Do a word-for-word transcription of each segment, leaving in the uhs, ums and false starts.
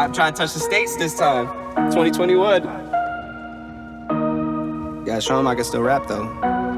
I'm trying to touch the states this time. twenty twenty-one. Gotta show him I can still rap though.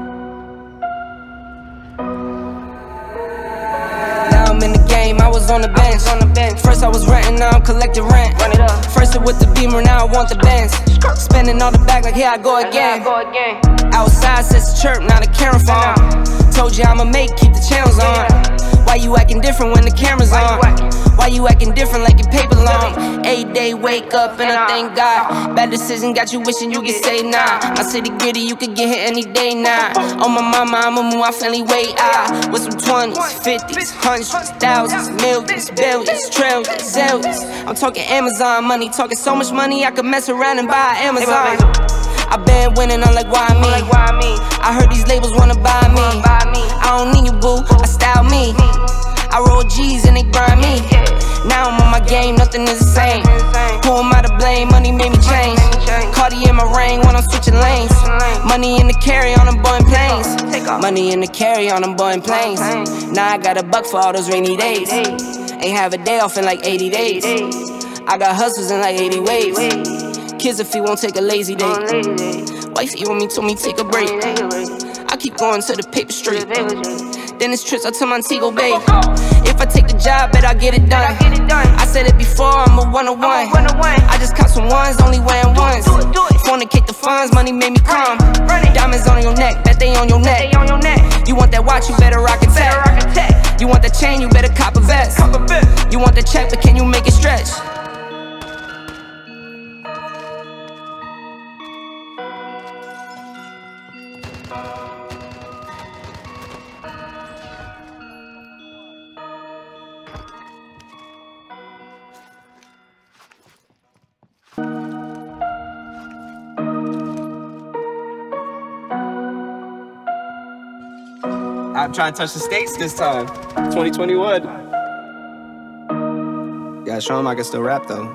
Now I'm in the game, I was on the bench. On the bench. First I was renting, now I'm collecting rent. Run it up. First it with the Beamer, now I want the Benz. Spending all the bag like here I go again. I go again. Outside says chirp, now the camera phone. Told you I'ma make, keep the channels on. Why you acting different when the camera's on? Why you acting different like your paper long? Every day wake up and I thank God. Bad decision got you wishing you could say nah. My city gritty, you could get hit any day now. Nah. On my mama, I'ma move my family way out. With some twenties, fifties, hundreds, thousands, millions, billions, trillions, zillions. I'm talking Amazon money, talking so much money I could mess around and buy Amazon. I been winning, I'm like, why me? I heard these labels wanna buy me. I don't need you, boo, I style me. I roll G's and they grind me. Now I'm on my game, nothing is the same. Who am I to blame? Money made me change. Cardi in my ring when I'm switching lanes. Money in the carry on them Boeing planes. Money in the carry on them Boeing planes. Now I got a buck for all those rainy days. Ain't have a day off in like eighty days. I got hustles in like eighty ways. Kids if he won't take a lazy day. Wifey on me told me take a break. I keep going to the paper street. Then it's trips out to Montego Bay. If I take the job, bet I get it done. I said it before, I'm a one oh one. I just caught some ones, only wearing ones. Fornicate the funds, money made me calm. Diamonds on your neck, bet they on your neck. You want that watch, you better rock it tech. You want the chain, you better cop a vest. You want the check, but can you make it stretch? I'm trying to touch the states this time. twenty twenty-one. Gotta show him I can still rap though.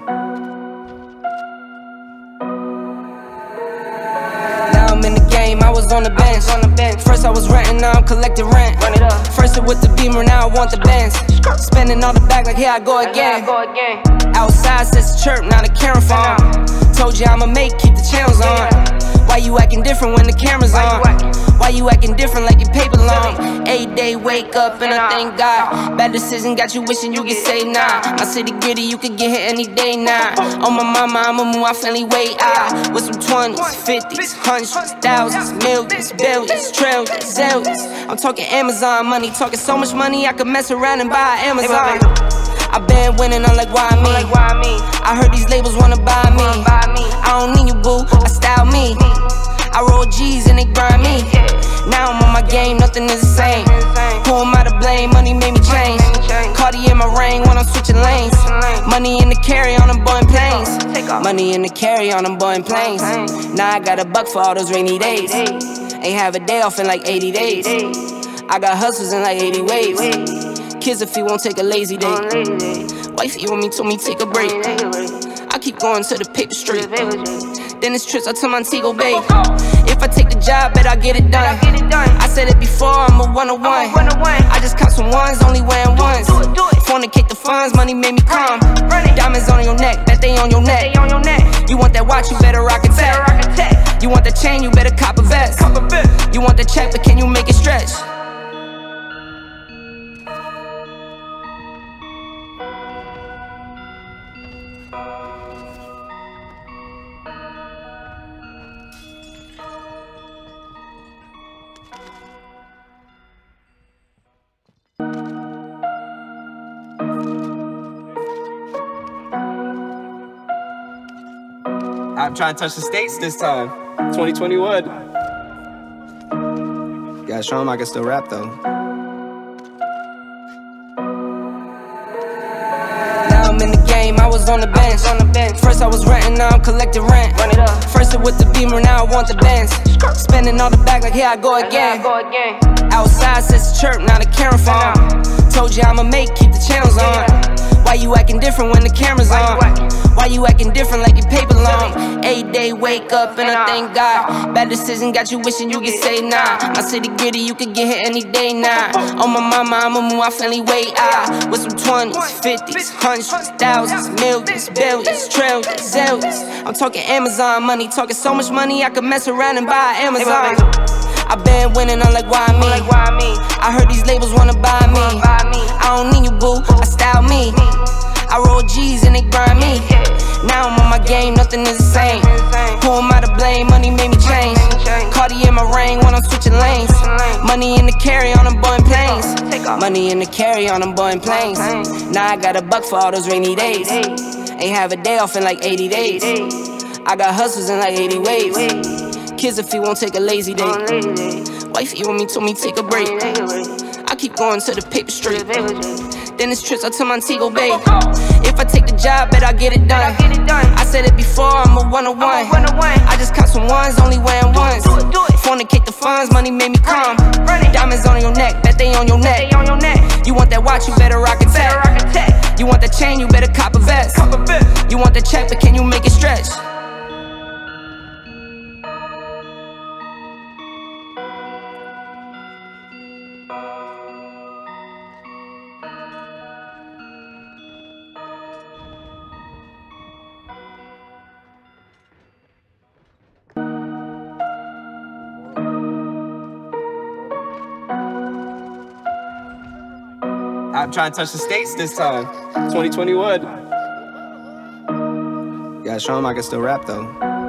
Now I'm in the game, I was on the bench. On the bench. First I was renting, now I'm collecting rent. Run it up. First it with the Beamer, now I want the Benz. Spending all the bag like here I go again. I go again. Outside says chirp, now the camera phone. Told you I'ma make, keep the channels on. Why you acting different when the camera's on? Why you acting different like your paper long? Every day wake up and I thank God. Bad decision got you wishing you could say nah. My city gritty, you could get hit any day now. Nah. On my mama, I'ma move my family way out. With some twenties, fifties, hundreds, thousands, millions, billions, trillions, zillions. I'm talking Amazon money, talking so much money I could mess around and buy Amazon. I been winning, I'm like, why me? I heard these labels wanna buy me. I don't need you, boo, I style me. I roll G's and they grind me. Now I'm on my game, nothing is the same. Who am I to blame? Money made me change. Cardi in my ring when I'm switching lanes. Money in the carry on them Boeing planes. Money in the carry on them Boeing planes. Now I got a buck for all those rainy days. Ain't have a day off in like eighty days. I got hustles in like eighty ways. Kids if he won't take a lazy day. Wifey on me told me take a break. I keep going to the paper street. Then it's trips out to Montego Bay. If I take the job, bet I get it done. I said it before, I'm a one oh one. I just caught some ones, only wearing ones. Fornicate the funds, money made me calm. Diamonds on your neck, bet they on your neck. You want that watch, you better rock it tech. You want the chain, you better cop a vest. You want the check, but can you make it stretch? I'm trying to touch the states this time. twenty twenty-one. Gotta show him I can still rap though. Now I'm in the game, I was on the bench. On the bench. First I was renting, now I'm collecting rent. Run it up. First it with the Beamer, now I want the Benz. Spending all the bag like here I go again. I go again. Outside says chirp, now the camera phone. Told you I'ma make, keep the channels on. Why you acting different when the camera's on? Why you acting different like your paper long? Every day wake up and I thank God. Bad decision got you wishing you could say nah. My city gritty, you could get hit any day now. Nah. On my mama, I'ma move my family way out. With some twenties, fifties, hundreds, thousands, millions, billions, trillions, zillions. I'm talking Amazon money, talking so much money I could mess around and buy Amazon. I been winning, I'm like, why me? I heard these labels wanna buy me. I don't need you, boo, I style me. I roll G's and they grind me. Now I'm on my game, nothing is the same. Who am I to blame? Money made me change. Cardi in my ring when I'm switching lanes. Money in the carry on them Boeing planes. Money in the carry on them Boeing planes. Now I got a buck for all those rainy days. Ain't have a day off in like eighty days. I got hustles in like eighty ways. Kids if he won't take a lazy day. Wifey on me told me take a break. I keep going to the paper straight. Then it's trips out to Montego Bay. If I take the job, bet I get it done. I said it before, I'm a one oh one. I just caught some ones, only wearing ones. Fornicate the funds, money made me calm. Diamonds on your neck, bet they on your neck. You want that watch, you better rock a tech. You want that chain, you better cop a vest. You want that check, but can you make it stretch? I'm trying to touch the states this time. twenty twenty wood. Gotta show him I can still rap though.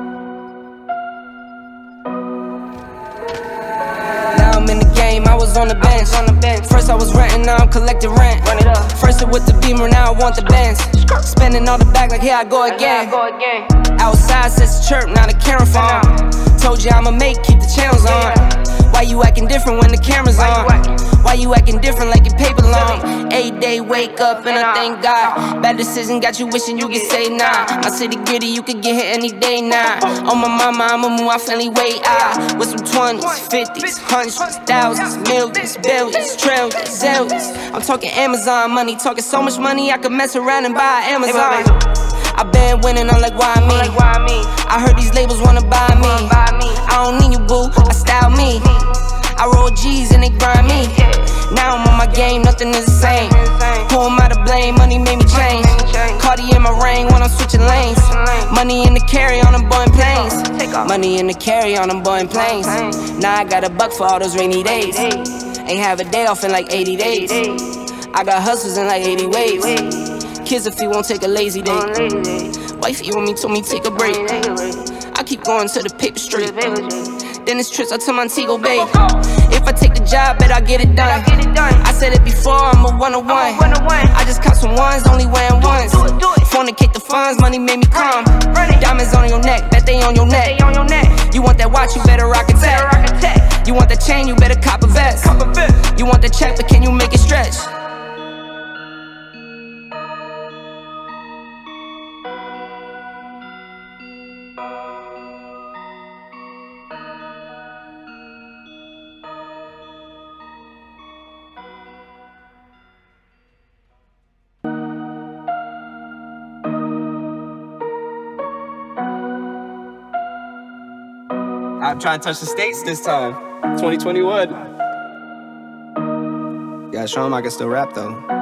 Now I'm in the game, I was on the bench. First I was renting, now I'm collecting rent. First it with the Beamer, now I want the Benz. Spending all the back like here I go again. Outside says chirp, now the camera phone. Told you I'ma make, keep the channels on. Why you acting different when the camera's on? Why you acting different like your paper long? Every day wake up and I thank God. Bad decision got you wishing you could say nah. My city gritty, you could get hit any day now. On my mama, I'ma move my family way out. With some twenties, fifties, hundreds, thousands, millions, billions, trillions, zillions. I'm talking Amazon money, talking so much money I could mess around and buy Amazon. I been winning, I'm like, why me? I heard these labels wanna buy me. I don't need you, boo, I style me. I roll G's and they grind me. Now I'm on my game, nothing is the same. Who am I to blame? Money made me change. Cardi in my ring when I'm switching lanes. Money in the carry on them Boeing planes. Money in the carry on them Boeing planes. Now I got a buck for all those rainy days. Ain't have a day off in like eighty days. I got hustles in like eighty ways. Kids if he won't take a lazy day. Wifey on me told me take a break. I keep going to the paper straight. Then it's trips out to Montego Bay. If I take the job, bet I get it done. I said it before, I'm a one oh one. I just caught some ones, only wearing ones. Fornicate the funds, money made me calm. Diamonds on your neck, bet they on your neck. You want that watch, you better rock a tech. You want that chain, you better cop a vest. You want that check, but can you make it stretch? I'm trying to touch the states this time. twenty twenty wood. Gotta show him I can still rap though.